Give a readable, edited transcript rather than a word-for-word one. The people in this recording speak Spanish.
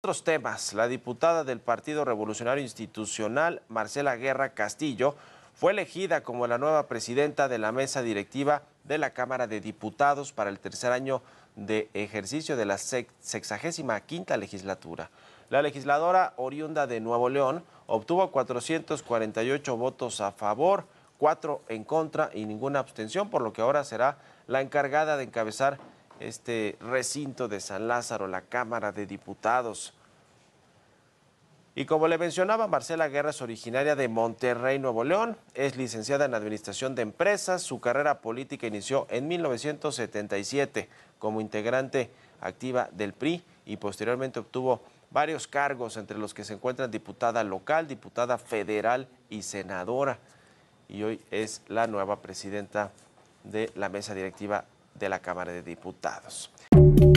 otros temas, la diputada del Partido Revolucionario Institucional, Marcela Guerra Castillo, fue elegida como la nueva presidenta de la mesa directiva de la Cámara de Diputados para el tercer año de ejercicio de la 65ª legislatura. La legisladora oriunda de Nuevo León obtuvo 448 votos a favor, 4 en contra y ninguna abstención, por lo que ahora será la encargada de encabezar este recinto de San Lázaro, la Cámara de Diputados. Y como le mencionaba, Marcela Guerra es originaria de Monterrey, Nuevo León, es licenciada en Administración de Empresas, su carrera política inició en 1977 como integrante activa del PRI y posteriormente obtuvo varios cargos, entre los que se encuentran diputada local, diputada federal y senadora. Y hoy es la nueva presidenta de la mesa directiva de la Cámara de Diputados.